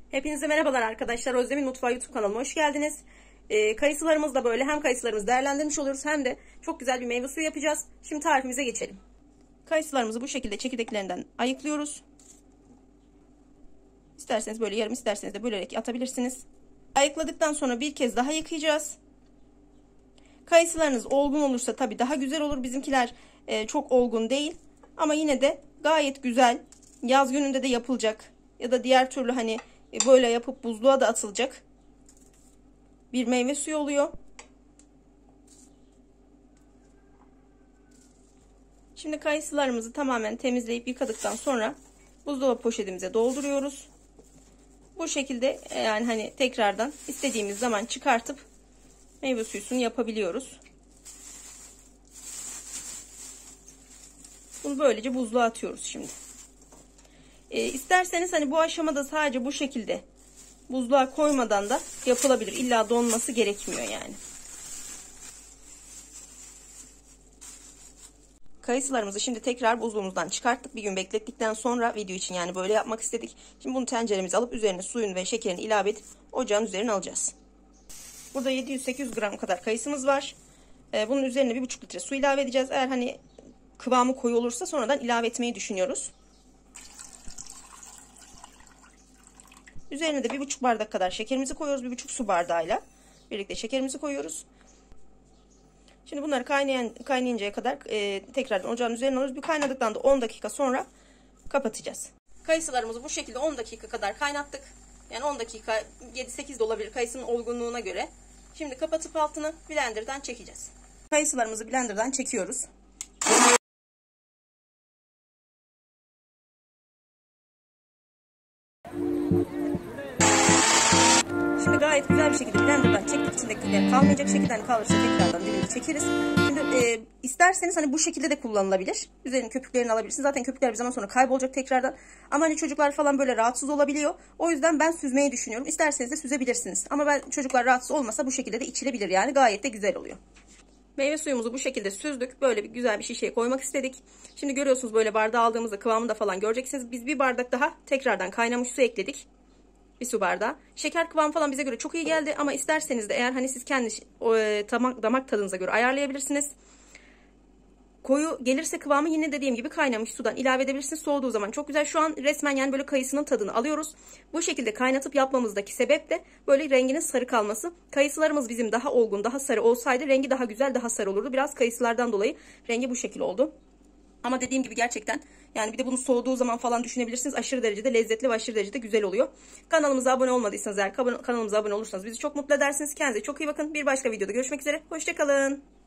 Hepinize merhabalar arkadaşlar. Özlem'in Mutfağı YouTube kanalıma hoş geldiniz. Kayısılarımız da böyle hem kayısılarımızı değerlendirmiş oluyoruz hem de çok güzel bir meyve suyu yapacağız. Şimdi tarifimize geçelim. Kayısılarımızı bu şekilde çekirdeklerinden ayıklıyoruz. İsterseniz böyle yarım, isterseniz de bölerek atabilirsiniz. Ayıkladıktan sonra bir kez daha yıkayacağız. Kayısılarınız olgun olursa tabii daha güzel olur. Bizimkiler çok olgun değil. Ama yine de gayet güzel. Yaz gününde de yapılacak. Ya da diğer türlü hani böyle yapıp buzluğa da atılacak bir meyve suyu oluyor. Şimdi kayısılarımızı tamamen temizleyip yıkadıktan sonra buzdolabı poşetimize dolduruyoruz. Bu şekilde yani hani tekrardan istediğimiz zaman çıkartıp meyve suyusunu yapabiliyoruz. Bunu böylece buzluğa atıyoruz şimdi. İsterseniz hani bu aşamada sadece bu şekilde buzluğa koymadan da yapılabilir. İlla donması gerekmiyor yani. Kayısılarımızı şimdi tekrar buzluğumuzdan çıkarttık. Bir gün beklettikten sonra video için yani böyle yapmak istedik. Şimdi bunu tenceremize alıp üzerine suyun ve şekerini ilave edip ocağın üzerine alacağız. Burada 700-800 gram kadar kayısımız var. Bunun üzerine 1,5 litre su ilave edeceğiz. Eğer hani kıvamı koyu olursa sonradan ilave etmeyi düşünüyoruz. Üzerine de 1,5 bardak kadar şekerimizi koyuyoruz. 1,5 su bardağıyla birlikte şekerimizi koyuyoruz. Şimdi bunları kaynayıncaya kadar tekrardan ocağın üzerine alıyoruz. Bir kaynadıktan da 10 dakika sonra kapatacağız. Kayısılarımızı bu şekilde 10 dakika kadar kaynattık. Yani 10 dakika 7-8 de olabilir kayısının olgunluğuna göre. Şimdi kapatıp altını blenderdan çekeceğiz. Kayısılarımızı blenderdan çekiyoruz. Şimdi gayet güzel bir şekilde blenderdan çektik. İçindekiler kalmayacak şekilde, hani kalırsa tekrardan dilimi çekeriz. Şimdi isterseniz hani bu şekilde de kullanılabilir. Üzerinin köpüklerini alabilirsiniz. Zaten köpükler bir zaman sonra kaybolacak tekrardan. Ama hani çocuklar falan böyle rahatsız olabiliyor. O yüzden ben süzmeyi düşünüyorum. İsterseniz de süzebilirsiniz. Ama ben çocuklar rahatsız olmasa bu şekilde de içilebilir yani. Gayet de güzel oluyor. Meyve suyumuzu bu şekilde süzdük. Böyle bir güzel bir şişeye koymak istedik. Şimdi görüyorsunuz böyle bardağı aldığımızda kıvamını da falan göreceksiniz. Biz bir bardak daha tekrardan kaynamış su ekledik. Bir su bardağı. Şeker kıvamı falan bize göre çok iyi geldi. Ama isterseniz de eğer hani siz kendi damak tadınıza göre ayarlayabilirsiniz. Koyu gelirse kıvamı yine dediğim gibi kaynamış sudan ilave edebilirsiniz. Soğuduğu zaman çok güzel. Şu an resmen yani böyle kayısının tadını alıyoruz. Bu şekilde kaynatıp yapmamızdaki sebep de böyle renginin sarı kalması. Kayısılarımız bizim daha olgun, daha sarı olsaydı rengi daha güzel, daha sarı olurdu. Biraz kayısılardan dolayı rengi bu şekil oldu. Ama dediğim gibi gerçekten yani bir de bunu soğuduğu zaman falan düşünebilirsiniz. Aşırı derecede lezzetli ve aşırı derecede güzel oluyor. Kanalımıza abone olmadıysanız eğer kanalımıza abone olursanız bizi çok mutlu edersiniz. Kendinize çok iyi bakın. Bir başka videoda görüşmek üzere. Hoşça kalın.